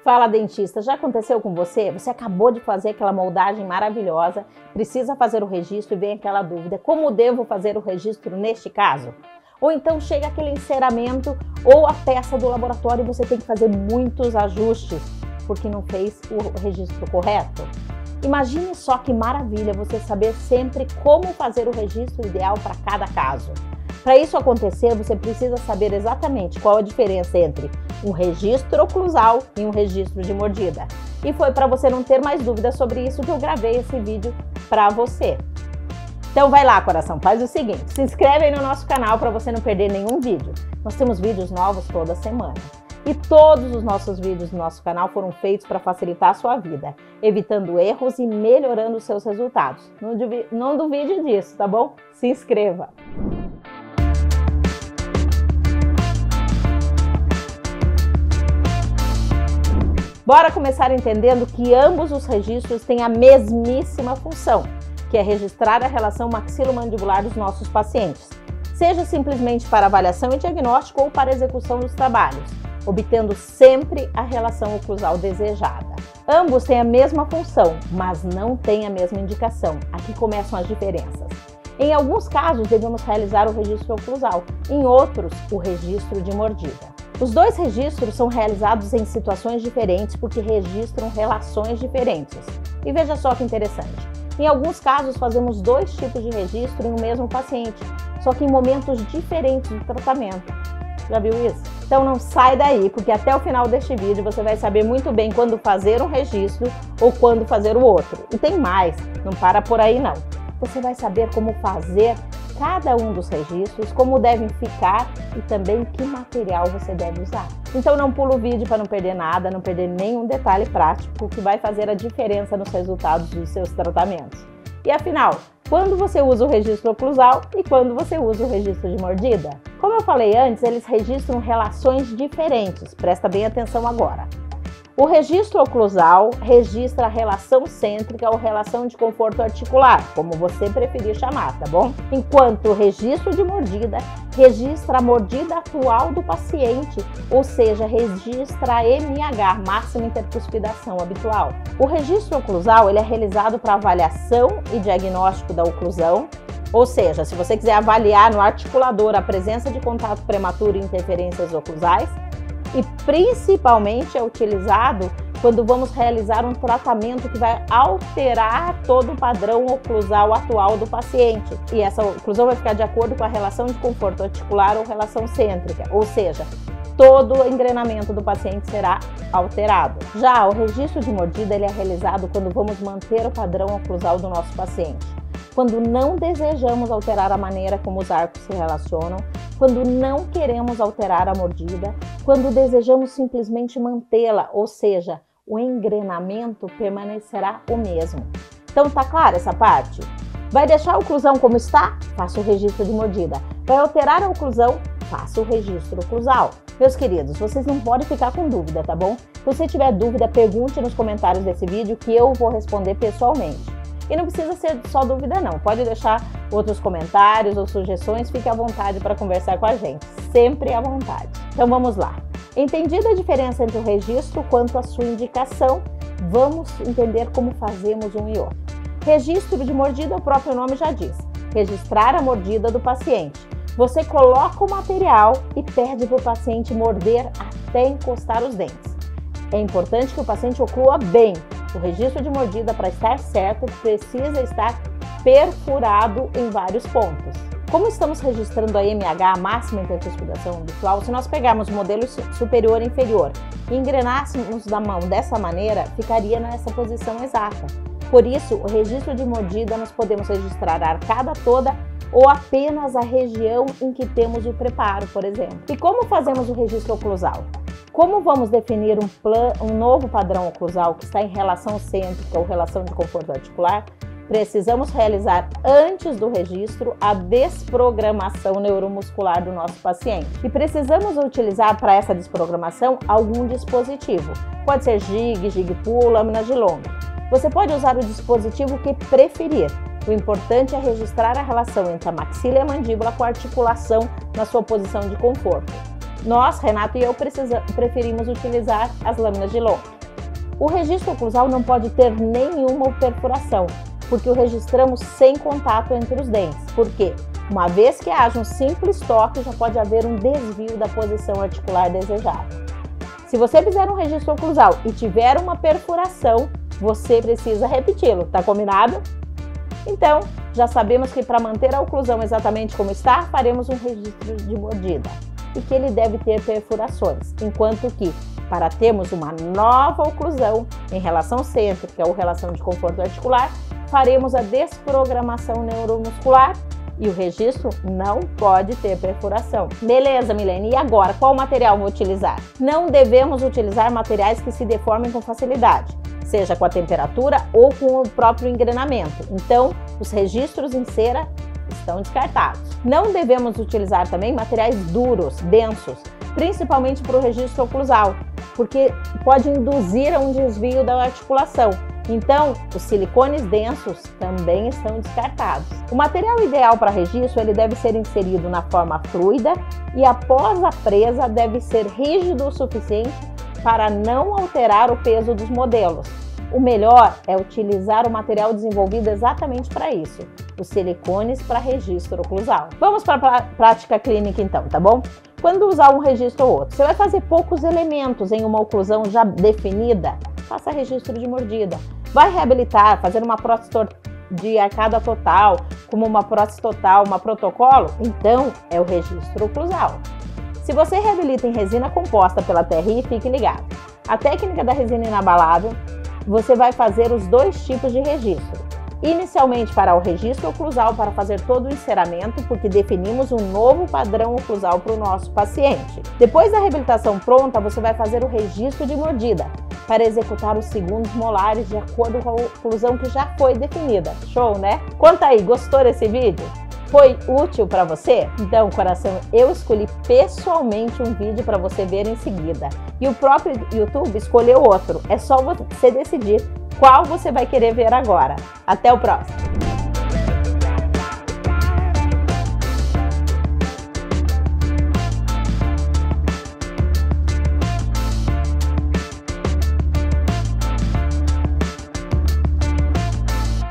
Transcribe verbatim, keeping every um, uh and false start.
Fala, dentista, já aconteceu com você? Você acabou de fazer aquela moldagem maravilhosa, precisa fazer o registro e vem aquela dúvida, como devo fazer o registro neste caso? Ou então chega aquele enceramento ou a peça do laboratório e você tem que fazer muitos ajustes porque não fez o registro correto? Imagine só que maravilha você saber sempre como fazer o registro ideal para cada caso. Para isso acontecer, você precisa saber exatamente qual a diferença entre um registro oclusal e um registro de mordida. E foi para você não ter mais dúvidas sobre isso que eu gravei esse vídeo para você. Então vai lá, coração, faz o seguinte, se inscreve aí no nosso canal para você não perder nenhum vídeo. Nós temos vídeos novos toda semana. E todos os nossos vídeos no nosso canal foram feitos para facilitar a sua vida, evitando erros e melhorando os seus resultados. Não duvide, não duvide disso, tá bom? Se inscreva! Bora começar entendendo que ambos os registros têm a mesmíssima função, que é registrar a relação maxilomandibular dos nossos pacientes, seja simplesmente para avaliação e diagnóstico ou para execução dos trabalhos, obtendo sempre a relação oclusal desejada. Ambos têm a mesma função, mas não têm a mesma indicação. Aqui começam as diferenças. Em alguns casos, devemos realizar o registro oclusal, em outros, o registro de mordida. Os dois registros são realizados em situações diferentes porque registram relações diferentes. E veja só que interessante. Em alguns casos, fazemos dois tipos de registro em um mesmo paciente, só que em momentos diferentes do tratamento. Já viu isso? Então não sai daí, porque até o final deste vídeo você vai saber muito bem quando fazer um registro ou quando fazer o outro. E tem mais, não para por aí não. Você vai saber como fazer cada um dos registros, como devem ficar e também que material você deve usar. Então não pula o vídeo para não perder nada, não perder nenhum detalhe prático que vai fazer a diferença nos resultados dos seus tratamentos. E afinal, quando você usa o registro oclusal e quando você usa o registro de mordida? Como eu falei antes, eles registram relações diferentes, presta bem atenção agora. O registro oclusal registra a relação cêntrica ou relação de conforto articular, como você preferir chamar, tá bom? Enquanto o registro de mordida registra a mordida atual do paciente, ou seja, registra a M H, máxima intercuspidação habitual. O registro oclusal ele é realizado para avaliação e diagnóstico da oclusão, ou seja, se você quiser avaliar no articulador a presença de contato prematuro e interferências oclusais, e principalmente é utilizado quando vamos realizar um tratamento que vai alterar todo o padrão oclusal atual do paciente. E essa oclusão vai ficar de acordo com a relação de conforto articular ou relação cêntrica, ou seja, todo o engrenamento do paciente será alterado. Já o registro de mordida ele é realizado quando vamos manter o padrão oclusal do nosso paciente, quando não desejamos alterar a maneira como os arcos se relacionam, quando não queremos alterar a mordida, quando desejamos simplesmente mantê-la, ou seja, o engrenamento permanecerá o mesmo. Então tá clara essa parte? Vai deixar a oclusão como está? Faça o registro de mordida. Vai alterar a oclusão? Faça o registro oclusal. Meus queridos, vocês não podem ficar com dúvida, tá bom? Se você tiver dúvida, pergunte nos comentários desse vídeo que eu vou responder pessoalmente. E não precisa ser só dúvida não, pode deixar outros comentários ou sugestões, fique à vontade para conversar com a gente, sempre à vontade. Então vamos lá. Entendida a diferença entre o registro quanto à sua indicação, vamos entender como fazemos um e outro. Registro de mordida, o próprio nome já diz, registrar a mordida do paciente. Você coloca o material e pede para o paciente morder até encostar os dentes. É importante que o paciente oclua bem. O registro de mordida, para estar certo, precisa estar perfurado em vários pontos. Como estamos registrando a M H, a máxima intercuspidação habitual, se nós pegarmos o modelo superior e inferior e engrenássemos da mão dessa maneira, ficaria nessa posição exata. Por isso, o registro de mordida nós podemos registrar a arcada toda ou apenas a região em que temos o preparo, por exemplo. E como fazemos o registro oclusal? Como vamos definir um, plan, um novo padrão oclusal que está em relação cêntrica ou relação de conforto articular? Precisamos realizar antes do registro a desprogramação neuromuscular do nosso paciente. E precisamos utilizar para essa desprogramação algum dispositivo. Pode ser jig, jig pull, lâmina de Long. Você pode usar o dispositivo que preferir. O importante é registrar a relação entre a maxila e a mandíbula com a articulação na sua posição de conforto. Nós, Renato e eu, precisa, preferimos utilizar as lâminas de Lonk. O registro oclusal não pode ter nenhuma perfuração, porque o registramos sem contato entre os dentes. Por quê? Uma vez que haja um simples toque, já pode haver um desvio da posição articular desejada. Se você fizer um registro oclusal e tiver uma perfuração, você precisa repeti-lo, tá combinado? Então, já sabemos que para manter a oclusão exatamente como está, faremos um registro de mordida e que ele deve ter perfurações, enquanto que, para termos uma nova oclusão em relação cêntrica ou relação de conforto articular, faremos a desprogramação neuromuscular e o registro não pode ter perfuração. Beleza, Milene, e agora qual material vou utilizar? Não devemos utilizar materiais que se deformem com facilidade, seja com a temperatura ou com o próprio engrenamento. Então, os registros em cera estão descartados. Não devemos utilizar também materiais duros, densos, principalmente para o registro oclusal, porque pode induzir a um desvio da articulação. Então, os silicones densos também estão descartados. O material ideal para registro ele deve ser inserido na forma fluida e após a presa deve ser rígido o suficiente para não alterar o peso dos modelos. O melhor é utilizar o material desenvolvido exatamente para isso, os silicones para registro oclusal. Vamos para a prática clínica então, tá bom? Quando usar um registro ou outro, você vai fazer poucos elementos em uma oclusão já definida, faça registro de mordida. Vai reabilitar, fazer uma prótese de arcada total, como uma prótese total, uma protocolo, então é o registro oclusal. Se você reabilita em resina composta pela T R I, fique ligado. A técnica da resina inabalável, você vai fazer os dois tipos de registro. Inicialmente para o registro oclusal, para fazer todo o enceramento, porque definimos um novo padrão oclusal para o nosso paciente. Depois da reabilitação pronta, você vai fazer o registro de mordida, para executar os segundos molares de acordo com a oclusão que já foi definida. Show, né? Conta aí, gostou desse vídeo? Foi útil para você? Então, coração, eu escolhi pessoalmente um vídeo para você ver em seguida. E o próprio YouTube escolheu outro. É só você decidir qual você vai querer ver agora. Até o próximo!